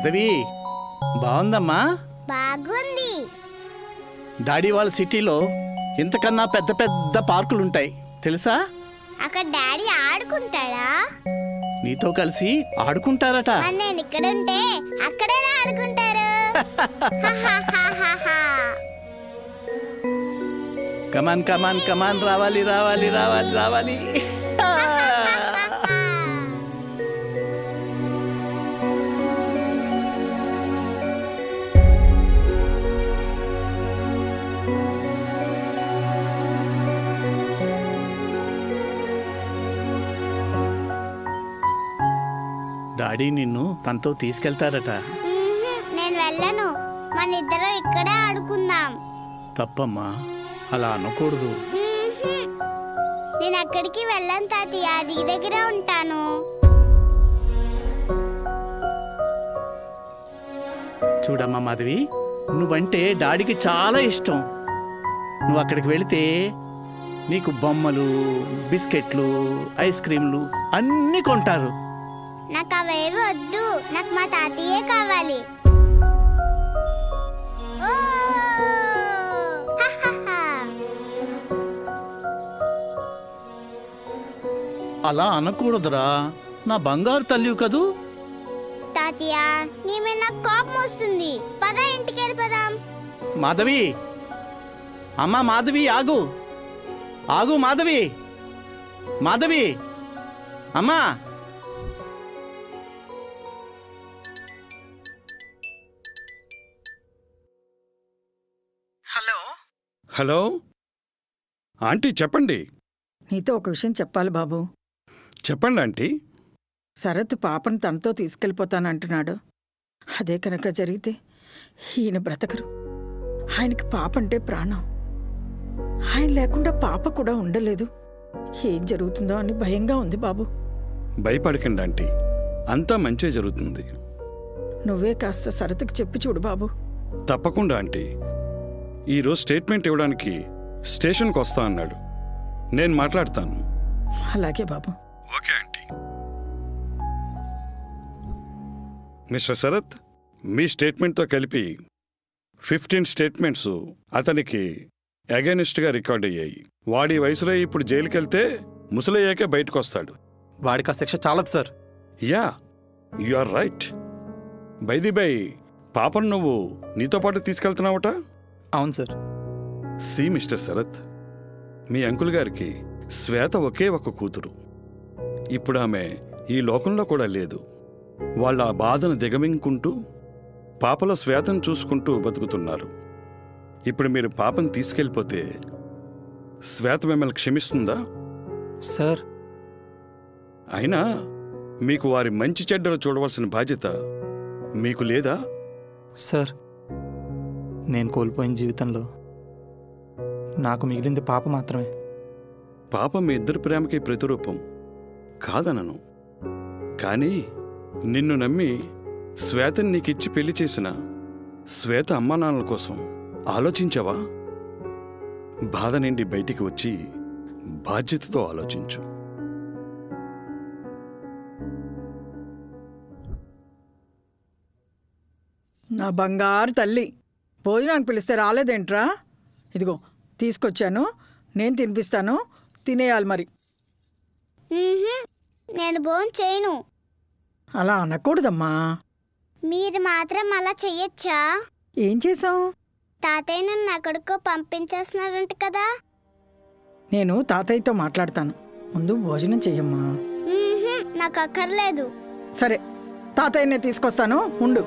మాధవి బాగుందమ్మా. బాగుంది. డాడీ వాళ్ళ సిటీలో ఇంతకన్నా పెద్ద పెద్ద పార్కులుంటాయి తెలుసా? అక్కడ డాడీ ఆడుకుంటాడా? నీతో కలిసి ఆడుకుంటారట. నేను ఇక్కడ ఉంటే అక్కడే ఆడుకుంటారు. కమాన్ కమాన్ కమాన్, రావాలి రావాలి రావాలి రావాలి. డాడీ నిన్ను తనతో తీసుకెళ్తారట. నేను వెళ్ళను, మన ఇద్దరం ఇక్కడే ఆడుకుందాం. తప్పమ్మా, అలా అనకూడదు. నేను అక్కడికి వెళ్ళను తాతయ్య, నీ దగ్గరే ఉంటాను. చూడమ్మా మాధవి, నువ్వంటే డాడీకి చాలా ఇష్టం. నువ్వు అక్కడికి వెళితే నీకు బొమ్మలు, బిస్కెట్లు, ఐస్ క్రీంలు అన్నీ కొంటారు. నాకు అవేవి వద్దు, నాకు మా తాతయ్యే కావాలి. అలా అనకూడదురా, నా బంగారు తల్లివి కదూ. తాతయ్య, నీ మీద నాకు కోపం వస్తుంది. పద ఇంటికి వెళ్ళిపోదాం. మాధవి, అమ్మా మాధవి, ఆగు ఆగు మాధవి, మాధవి అమ్మా. హలో హలో ఆంటీ, చెప్పండి. నీతో ఒక విషయం చెప్పాలి బాబు. చెప్పండి ఆంటీ. శరత్ పాపను తనతో తీసుకెళ్ళిపోతానంటున్నాడు. అదే కనుక జరిగితే ఈయన బ్రతకరు. ఆయనకి పాప అంటే ప్రాణం. ఆయన లేకుండా పాప కూడా ఉండలేదు. ఏం జరుగుతుందో అని భయంగా ఉంది బాబు. భయపడకండి ఆంటీ, అంతా మంచే జరుగుతుంది. నువ్వే కాస్త శరత్కి చెప్పి చూడు బాబు. తప్పకుండా ఆంటీ. ఈరోజు స్టేట్మెంట్ ఇవ్వడానికి స్టేషన్కి వస్తా అన్నాడు. నేను మాట్లాడతాను. అలాగే బాబు. Okay aunty. మిస్టర్ శరత్, మీ స్టేట్మెంట్తో కలిపి 15 స్టేట్మెంట్స్ అతనికి అగైనిస్ట్గా రికార్డ్ అయ్యాయి. వాడి వయసులో ఇప్పుడు జైలుకి వెళ్తే ముసలయ్యాకే బయటకు వస్తాడు. వాడికి ఆ శిక్ష చాలదు sir. Yeah, you are right. Bye పాపను నువ్వు నీతో పాటు తీసుకెళ్తున్నావట? అవును సార్. సి మిస్టర్ శరత్, మీ అంకుల్ గారికి శ్వేత ఒకే ఒక కూతురు. ఇప్పుడు ఆమె ఈ లోకంలో కూడా లేదు. వాళ్ళ ఆ బాధను దిగమింగుకుంటూ పాపలో శ్వేతను చూసుకుంటూ బతుకుతున్నారు. ఇప్పుడు మీరు పాపను తీసుకెళ్ళిపోతే శ్వేత మిమ్మల్ని క్షమిస్తుందా? సార్, అయినా మీకు వారి మంచి చెడ్డలు చూడవలసిన బాధ్యత మీకు లేదా? సార్, నేను కోల్పోయిన జీవితంలో నాకు మిగిలింది పాప మాత్రమే. పాప మీ ఇద్దరి ప్రేమకి ప్రతిరూపం కాదనను. కానీ నిన్ను నమ్మి శ్వేతని నీకిచ్చి పెళ్లి చేసిన శ్వేత అమ్మానాన్నల కోసం ఆలోచించావా? బాధ నుండి బయటికి వచ్చి బాధ్యతతో ఆలోచించు. నా బంగారు తల్లి, భోజనానికి పిలిస్తే రాలేదేంట్రా? ఇదిగో తీసుకొచ్చాను, నేను తినిపిస్తాను, తినేయాలి మరి. నేను భోజనం చేయను. అలా అనకూడదమ్మా. మీరు మాత్రం అలా చెయ్యొచ్చా? ఏం చేశాం? తాతయ్య నన్ను ఎక్కడికో పంపించేస్తున్నారంట కదా. నేను తాతయ్యతో మాట్లాడతాను, ముందు భోజనం చెయ్యమ్మా. నాకు అక్కర్లేదు. సరే, తాతయ్యనే తీసుకొస్తాను, ఉండు.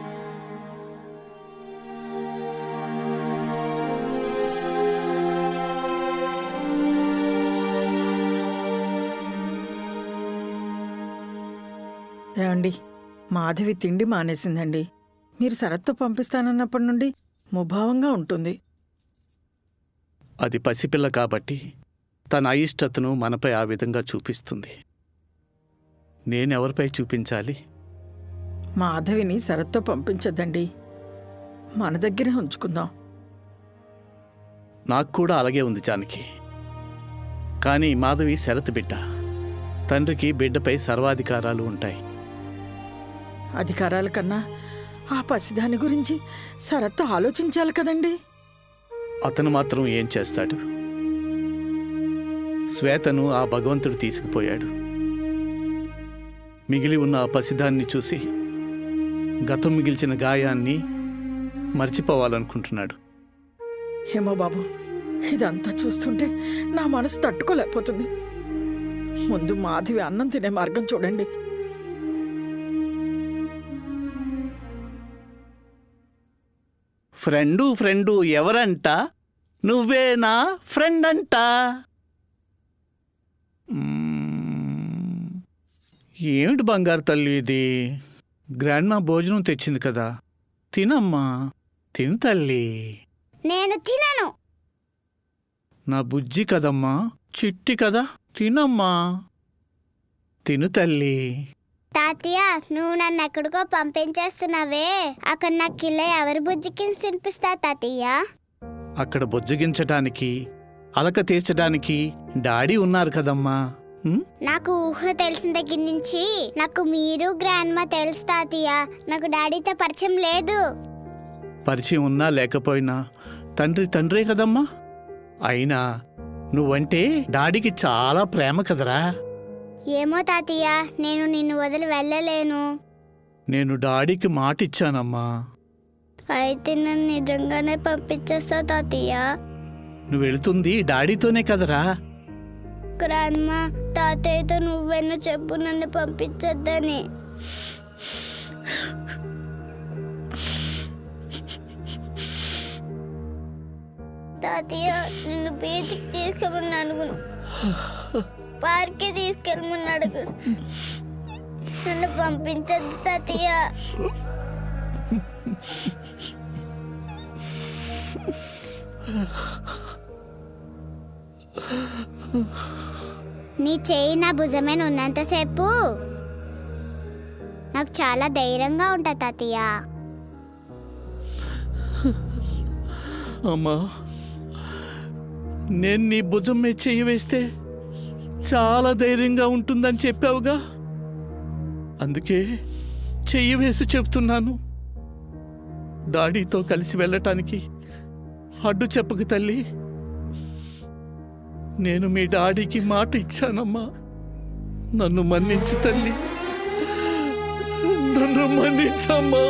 ఏమండి, మాధవి తిండి మానేసిందండి. మీరు శరత్తో పంపిస్తానన్నప్పటి నుండి ముభావంగా ఉంటుంది. అది పసిపిల్ల కాబట్టి తన అయిష్టతను మనపై ఆ విధంగా చూపిస్తుంది. నేనెవరిపై చూపించాలి? మాధవిని శరత్తో పంపించద్దండి, మన దగ్గరే ఉంచుకుందాం. నాకు కూడా అలాగే ఉంది జానకి. కానీ మాధవి శరత్ బిడ్డ. తండ్రికి బిడ్డపై సర్వాధికారాలు ఉంటాయి. అధికారాల కన్నా ఆ పసిదాని గురించి శరత్ ఆలోచించాలి కదండి. అతను మాత్రం ఏం చేస్తాడు? శ్వేతను ఆ భగవంతుడు తీసుకుపోయాడు. మిగిలి ఉన్న ఆ పసిదాన్ని చూసి గతం మిగిల్చిన గాయాన్ని మర్చిపోవాలనుకుంటున్నాడు. ఏమో బాబు, ఇదంతా చూస్తుంటే నా మనసు తట్టుకోలేకపోతుంది. ముందు మాధవి అన్నం తినే మార్గం చూడండి. ఫ్రెండు ఎవరంట? నువ్వే నా ఫ్రెండ్ అంట. ఏమిటి బంగారు తల్లి ఇది? గ్రాండ్మా భోజనం తెచ్చింది కదా, తినమ్మా, తిను తల్లి. నేను తినను. నా బుజ్జి కదమ్మా, చిట్టి కదా, తినమ్మా, తిను తల్లి. తాతయ్య, నువ్వు నన్ను ఎక్కడికో పంపించేస్తున్నావే, అక్కడ నాకు కిలో ఎవరి బుజ్జికి తినిపిస్తా తాతయ్య? అక్కడ బుజ్జగించటానికి, అలక తీర్చడానికి డాడీ ఉన్నారు కదమ్మా. నాకు ఊహ తెలిసిన దగ్గర నుంచి నాకు మీరు గ్రాండ్మా తెలుసు తాతయ్య. నాకు డాడీతో పరిచయం లేదు. పరిచయం ఉన్నా లేకపోయినా తండ్రే కదమ్మా. అయినా నువ్వంటే డాడీకి చాలా ప్రేమ కదరా. ఏమో తాతయ్య, నేను నిన్ను వదిలి వెళ్ళలేను. నేను డాడీకి మాట ఇచ్చానమ్మా. అయితే నన్ను నిజంగానే పంపించేస్తావు తాతయ్య? నువ్వు వెళుతుంది డాడీతోనే కదరా. గ్రాండ్మా, తాతయ్యతో నువ్వెన్నో చెప్పు నన్ను పంపించొద్దని. తాతయ్య, నిన్ను బీచ్కి తీసుకెళ్ళమని అడుగును, పార్క్కి తీసుకెళ్ళమని అడుగును. నన్ను పంపించద్దు తాతయ్య. నీ చేయి నా భుజమైన ఉన్నంతసేపు నాకు చాలా ధైర్యంగా ఉంటా తాతయ్య. అమ్మా, నేను నీ భుజం మీద చెయ్యి వేస్తే చాలా ధైర్యంగా ఉంటుందని చెప్పావుగా, అందుకే చెయ్యి వేసి చెప్తున్నాను. డాడీతో కలిసి వెళ్ళటానికి అడ్డు చెప్పకు తల్లి. నేను మీ డాడీకి మాట ఇచ్చానమ్మా. నన్ను మన్నించు తల్లి, నన్ను మన్నించమ్మా.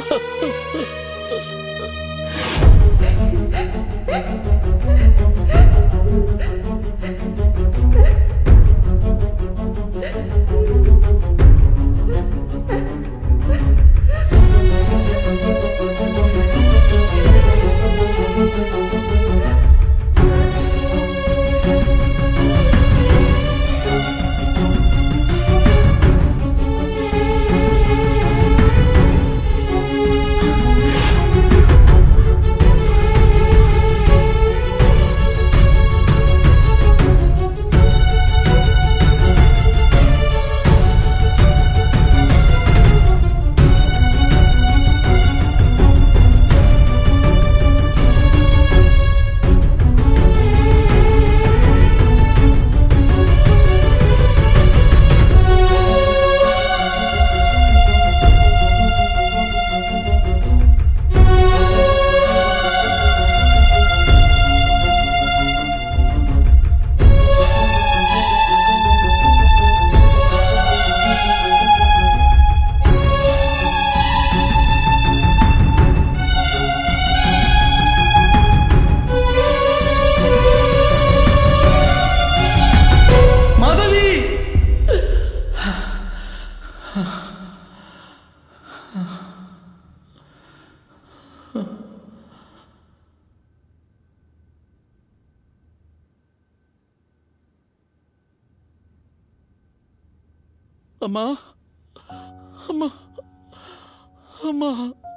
అమ్మా, అమ్మా, అమ్మా.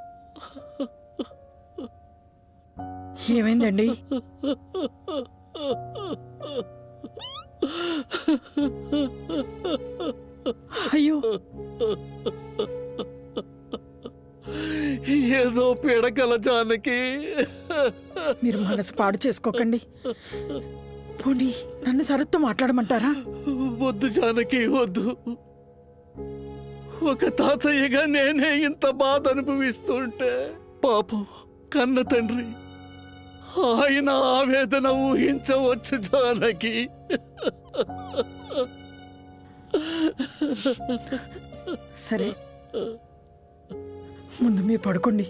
ఏమైందండి? అయ్యో, ఏదో పీడకల జానకి. మీరు మనసు పాడు చేసుకోకండి. పోనీ నన్ను శరత్తో మాట్లాడమంటారా? వద్దు జానకి, వద్దు ఒక తాతయ్యగా నేనే ఇంత బాధ అనుభవిస్తుంటే పాపం కన్న తండ్రి ఆయన ఆవేదన ఊహించవచ్చు జానకి. సరే, ముందు మీరు పడుకోండి.